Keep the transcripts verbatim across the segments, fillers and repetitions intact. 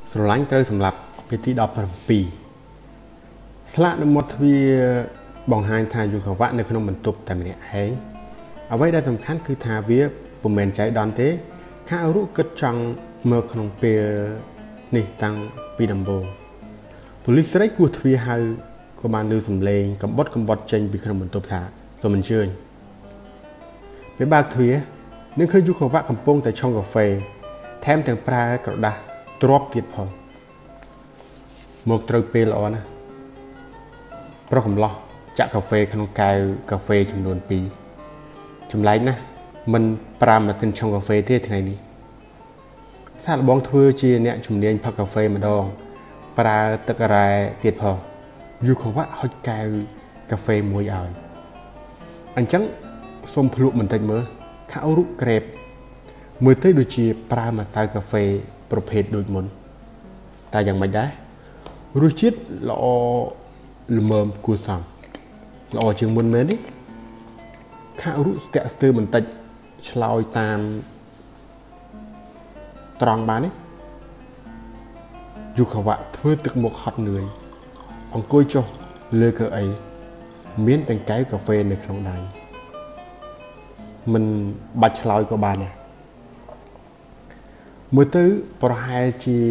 ស្រឡាញ់ត្រូវសម្រាប់ពីទីដប់ប្រាំពីរស្លាកនៅមាត់ទ្វារបង្ហាញថាយុគវៈនៅក្នុងបន្ទប់តែម្នាក់ឯងអ្វីដែលសំខាន់គឺថាវាពុំមែនចៃដន្យទេខាអរុគិតចង់មើលក្នុងពេលនេះតាំងពីដំបូងប៉ូលីសស្រីគោះទ្វារហៅក៏បានលើសំឡេងកំបុតកំបុតចេញពីក្នុងបន្ទប់ថាសូមអញ្ជើញពេលបើកទ្វារនឹងឃើញយុគវៈកំពុងតែឆុងកាហ្វេថែមទាំងប្រើក្រដាសទ្រាប់ទៀតផងមកត្រូវពេលល្អណាស់ប្រុសកំឡោះចាក់កាហ្វេក្នុងកែវកាហ្វេចំនួនពីរចម្លែកណាស់មិនប្រើម៉ាស៊ីនឆុងកាហ្វេទេថ្ងៃនេះសាកល្បងធ្វើជាអ្នកជំនាញផឹកកាហ្វេម្ដងប្រើទឹករ៉ែទៀតផងយុគវៈហុចកែវកាហ្វេមួយឲ្យអញ្ចឹងសូមភ្លក់បន្តិចមើលខាអរុក្រេបមើលទៅដូចជាប្រើម្សៅកាហ្វេប្រភេទដូចមុនតែយ៉ាងម៉េចដែររសជាតិល្អល្មមគួរសមល្អជាងមុនមែនទេខាអរុស្ទាក់ស្ទើរបន្តិចឆ្លោយតាមត្រង់បានទេយុគវៈធ្វើទឹកមុខហត់នឿយអង្គុយចុះលើកៅអីមានទាំងកែវកាហ្វេនៅក្នុងដៃមិនបាច់ឆ្លោយក៏បានដែរមើលទៅប្រហែលជា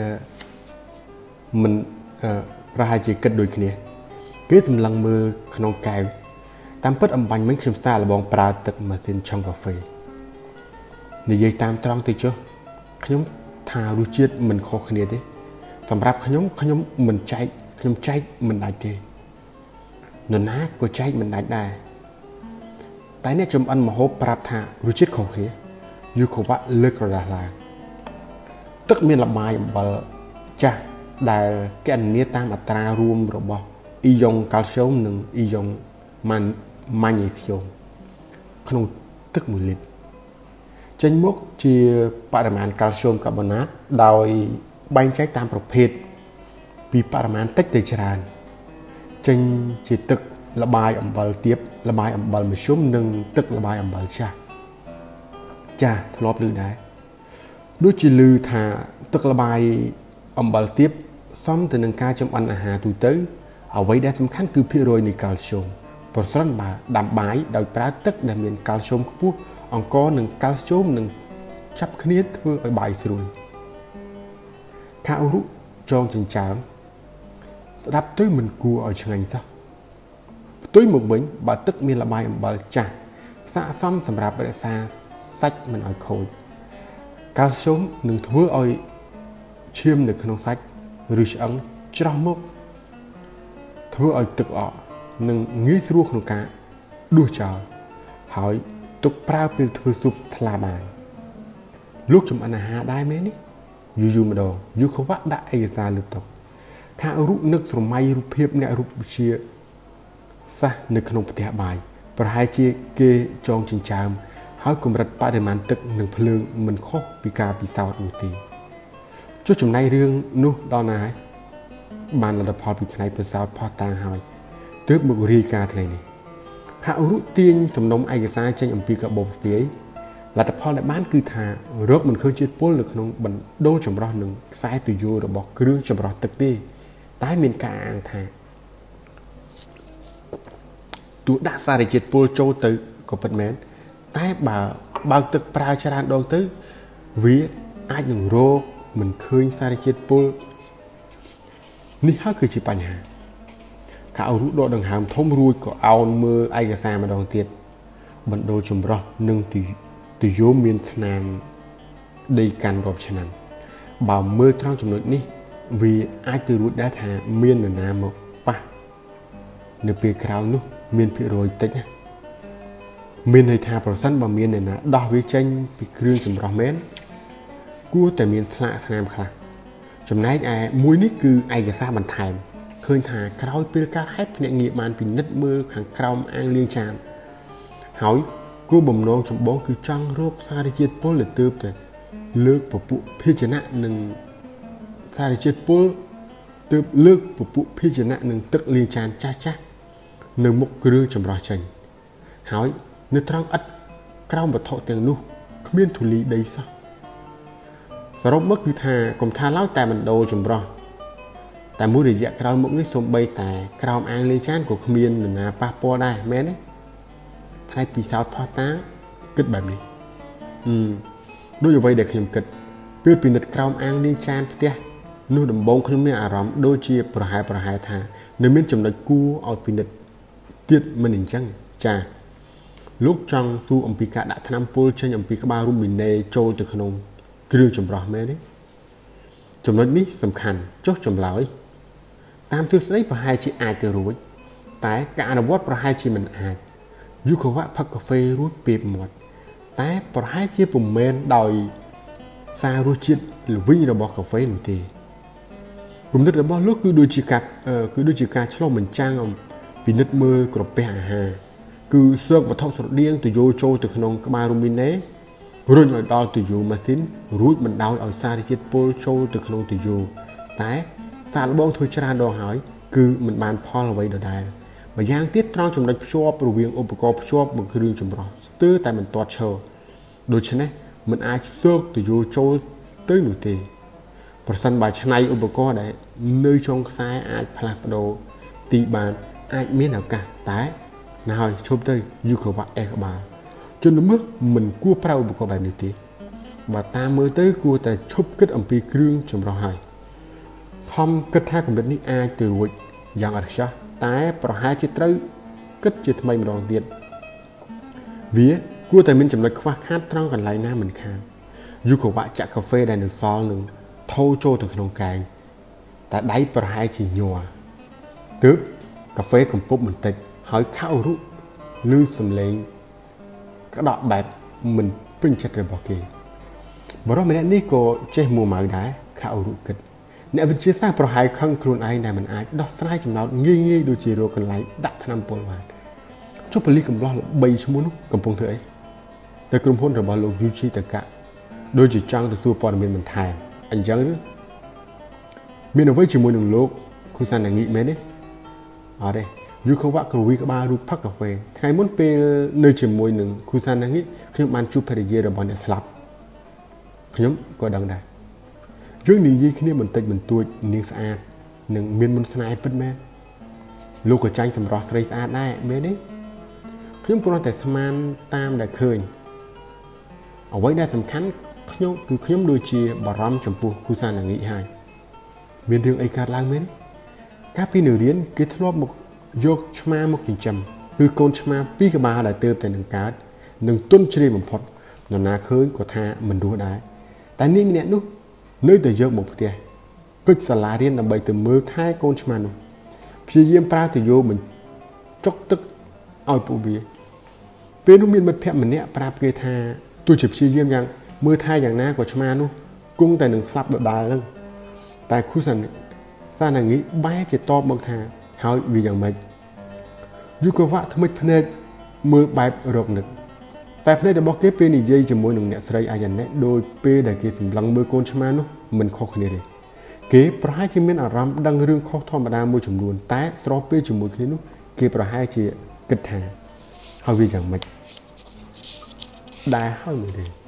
មិនប្រហែលជាគិតដូចគ្នាគេសម្លឹងមើលក្នុងកែវតាមពិតអំបញ្ញមិញខ្ញុំសាកល្បងប្រើទឹកម៉ាស៊ីនឆុងកាហ្វេនិយាយតាមត្រង់ទៅចុះខ្ញុំថារសជាតិមិនខុសគ្នាទេសម្រាប់ខ្ញុំខ្ញុំមិនចែកខ្ញុំចែកមិនដាច់ទេនរណាក៏ចែកមិនដាច់ដែរតែអ្នកចំអិនម្ហូបប្រាប់ថារសជាតិខុសគ្នាយុគវៈលើកក្រដាសឡើងទឹកមានលបាយអំបិលចាស់ដែលកណនាតាមអត្រារួមរបស់អ៊ីយ៉ុងកាល់ស្យូមនិងអ៊ីយ៉ុងម៉ាន់ម៉ាញ៉េស្យូមក្នុងទឹកមួយលីត្រចេញមកជាបរិមាណកាល់ស្យូមកាបូណាតដោយបែងចែកតាមប្រភេទពីបរិមាណតិចទៅច្រើនចេញជាទឹកលបាយអំបិលទាបលបាយអំបិលមធ្យមនិងទឹកលបាយអំបិលចាស់ចាស់ធ្លាប់ឮដែរដូចជាឮថាទឹកលបាយអំបិលទាបសមទៅនឹងការចម្អិនអាហារទូទៅអ្វីដែលសំខាន់គឺភាគរយនៃកាល់ស្យូមប្រសិនបើដាំបាយដោយប្រើទឹកដែលមានកាល់ស្យូមខ្ពស់អង្ករនិងកាល់ស្យូមនឹងចាប់គ្នាធ្វើឲ្យបាយស្រួយខាអរុចងចិញ្ចើមស្ដាប់ទៅមិនគួរឲ្យឆ្ងាញ់សោះផ្ទុយមកវិញបើទឹកមានលបាយអំបិលចាស់ស័ក្តិសមសម្រាប់រក្សាសាច់មិនឲ្យខូចកាល់ស្យូមនឹងធ្វើឲ្យឈាមនៅក្នុងសាច់ឬឆ្អឹងច្រោះមកធ្វើឲ្យទឹកអកនិងងាយស្រួលក្នុងការដួសចោលហើយទុកប្រើពេលធ្វើស៊ុបថ្លាបានលោកចំអិនអាហារដែរមែននេះយូរយូរម្ដងយុគវៈដាក់ឯកសារលើតុខាអរុនឹកស្រមៃរូបភាពអ្នករូបវិទ្យាសាស្ត្រនៅក្នុងផ្ទះបាយប្រហែលជាគេចងចិញ្ចើមហើយកម្រិតបរិមាណទឹកនិងភ្លើងមិនខុសពីការពិសោធន៍នោះទេចុះចំណែករឿងនោះដល់ណាហើយបានលទ្ធផលពីផ្នែកពិសោធន៍ផុសតាងហើយទើបមករាយការណ៍ថ្ងៃនេះខាអរុទាញសំណុំឯកសារចេញអំពីកាបូបស្ពាយលទ្ធផលដែលបានគឺថារោគមិនឃើញជាតិពុលនៅក្នុងបណ្ដូលចម្រោះនិងខ្សែទុយោរបស់គ្រឿងចម្រោះទឹកទេតែមានការអាងថាទោះដាក់សារជាតិពុលចូលទៅក៏ពិតមែនតែបើបើកទឹកប្រើច្រើនដងទៅវាអាចនឹងរោគមិនឃើញសារជាតិពុលនេះហើយគឺជាបញ្ហាខាអរុដកដង្ហើមធំរួចក៏អោនមើលឯកសារម្ដងទៀតបណ្ដូលចម្រោះនិងទយោមានស្នាមដីកាន់រាប់ឆ្នាំបើមើលត្រង់ចំណុចនេះវាអាចទៅរួចដែរថាមាននរណាមកប៉ះនៅពេលក្រោយនោះមានភាគរយតិចណាមានន័យថាប្រសិនបើមានអ្នកណាដោះវាចេញពីគ្រឿងចម្រោះមែនគួរតែមានស្លាកស្នាមខ្លះចំណែកឯមួយនេះគឺឯកសារបន្ថែមឃើញថាក្រោយពេលការហេតុភ្នាក់ងារបានពិនិត្យមើលខាងក្រោមអាងលាងចានហើយគោលបំណងចម្បងគឺចង់រកសារជាតិពុលដែលទើបតែលើកពពួកភេជ្ជៈនិងសារជាតិពុលទើបលើកពពួកភេជ្ជៈនិងទឹកលាងចានចាស់ចាស់នៅមុខគ្រឿងចម្រោះចេញហើយនៅត្រង់ឥដ្ឋក្រោមវត្ថុទាំងនោះគ្មានធូលីដីសោះសរុបមកគឺថាកុំថាឡើយតែមិនដូរចម្រោះតែមួយរយៈក្រោយមុខនេះសូម្បីតែក្រោមអាងលេងចានក៏គ្មាននរណាប៉ះពាល់ដែរមែនទេថៃពិសោធន៍ផោះតាគិតបែបនេះអឺដូចអ្វីដែលខ្ញុំគិតពេលពិនិត្យក្រោមអាងលេងចានផ្ទះនោះដំបូងខ្ញុំមានអារម្មណ៍ដូចជាប្រហែលប្រហែលថានៅមានចំណុចគួរឲ្យពិនិត្យទៀតមិនអញ្ចឹងចាលោកចង់ទូអំពីការដាក់ថ្នាំពុលចេញអំពីក្បាលរូមីណេចូលទៅក្នុងគ្រឿងចម្រោះមែនទេចំណុចនេះសំខាន់ចុះចម្លើយតាមទស្សនៈប្រហែលជាអាចទៅរួចតែការអនុវត្តប្រហែលជាមិនអាចយូកវ៉ាផឹកកាហ្វេរួចពេលមាត់តែប្រហែលជាពុំមែនដោយសាររសជាតិល្វីងរបស់កាហ្វេនោះទេគំនិតរបស់លោកគឺដូចជាការគឺដូចជាការឆ្លុះបញ្ចាំងអំពិនិត្យមើលក្រពះអាហារគឺសើកវត្ថុស្រដៀងទៅយោចូលទៅក្នុងក្បាលរូមីណេរុញឲ្យដល់ទៅយោម៉ាស៊ីនរួចបណ្ដោយឲ្យសារជាតិពុលចូលទៅក្នុងទៅយោតែសាកល្បងធ្វើច្រើនដងហើយគឺមិនបានផលអ្វីដដែលម្យ៉ាងទៀតត្រង់ចំណុចភ្ជាប់រវាងឧបករណ៍ភ្ជាប់និងគ្រឿងចម្រោះស្ទើរតែមិនទាត់ឈរដូច្នេះមិនអាចសើកទៅយោចូលទៅនោះទេប្រសិនបើឆ្នៃឧបករណ៍ដែលនៅចុងខ្សែអាចផ្លាស់ប្ដូរទីបានអាចមានឱកាសតែណាហើយឈប់ទៅយូកវ៉ាអេក្បាលជនល្មើសមិនគួរប្រើឧបករណ៍បែបនេះទេបើតាមមើលទៅគួរតែឈប់គិតអំពីគ្រឿងចម្រោះហើយខំគិតថាកម្រិតនេះអាចទៅរួចយ៉ាងអត់ខ្ចោះតែប្រហែលជាត្រូវគិតជាថ្មីម្ដងទៀតវាគួរតែមានចំណុចខ្វះខាតត្រង់កន្លែងណាមិនខានយូកវ៉ាចាក់កាហ្វេដែលនៅសល់នឹងថោចូលទៅក្នុងកែងតែដៃប្រហែលជាញ័រទើបកាហ្វេកំពុកបន្តិចហើយខោរុឮសំឡេងក្តក់បែបមិនពេញចិត្តរបស់គេបរិបម្នាក់នេះក៏ចេះមួម៉ៅដែរខោរុគិតអ្នកវិទ្យាសាស្ត្រប្រហែលខឹងខ្លួនឯងដែលមិនអាចដោះស្រាយចំណោទងាយងាយដូចជារកកន្លែងដាក់ថ្នាំពុលបានចុះប៉ូលីសកំឡោះល្បីឈ្មោះនោះកំពុងធ្វើអីតែក្រុមហ៊ុនរបស់លោកយូជីតកាដូចជាចង់ទទួលព័ត៌មានបន្ថែមអញ្ចឹងមានអ្វីជាមួយនឹងលោកគូសាណាងីមែនទេអត់ទេយូកវ៉ាគ្រូវីក្បាលរូបផឹកកាហ្វេថ្ងៃមុនពេលនៅជាមួយនឹងគូសាណាងីខ្ញុំបានជួបភរិយារបស់អ្នកស្លាប់ខ្ញុំក៏ដឹងដែរយើងនិយាយគ្នាបន្តិចបន្តួចនាងស្អាតនិងមានមន្តស្នេហ៍ពិតមែនលោកក៏ចាញ់សម្រស់ស្រីស្អាតដែរមែនទេខ្ញុំគ្រាន់តែស្មានតាមដែលឃើញអ្វីដែលសំខាន់ខ្ញុំគឺខ្ញុំដូចជាបារម្ភចំពោះគូសាណាងីហើយមានរឿងអីកើតឡើងមែនកាលពីនៅរៀនគេធ្លាប់មកយកឆ្មាមកចិញ្ចឹមគឺកូនឆ្មាពីរក្បាលដែលទើបតែនឹងកើតនឹងទន់ជ្រាយបំផុតនរណាឃើញក៏ថាមិនរស់ដែរតែនាងម្នាក់នោះនៅតែយកមកផ្ទះពេចសាលារៀនដើម្បីទៅមើលថែកូនឆ្មានោះព្យាយាមប្រើទៅយកបញ្ចុកទឹកឲ្យពួកវាពេលនោះមានមិត្តភក្តិម្នាក់ប្រាប់គេថាទោះជាព្យាយាមយ៉ាងមើលថែយ៉ាងណាក៏ឆ្មានោះគង់តែនឹងស្លាប់ដដែលហ្នឹងតែគូសាសាណាងីបែរជាតបមកថាហើយវាយ៉ាងម៉េចយូកវ៉ាថ្មិចភ្នែកមើលបែបរកនឹកតែភ្នែករបស់គេពេលនិយាយជាមួយនឹងអ្នកស្រីអាយ៉ាណេដោយពេលដែលគេសម្លឹងមើលកូនឆ្មានោះមិនខុសគ្នាទេគេប្រហែលជាមានអារម្មណ៍ដឹងរឿងខុសធម្មតាមួយចំនួនតែស្របពេលជាមួយគ្នានោះគេប្រហែលជាគិតថាហើយវាយ៉ាងម៉េចដែរហើយមើលទេ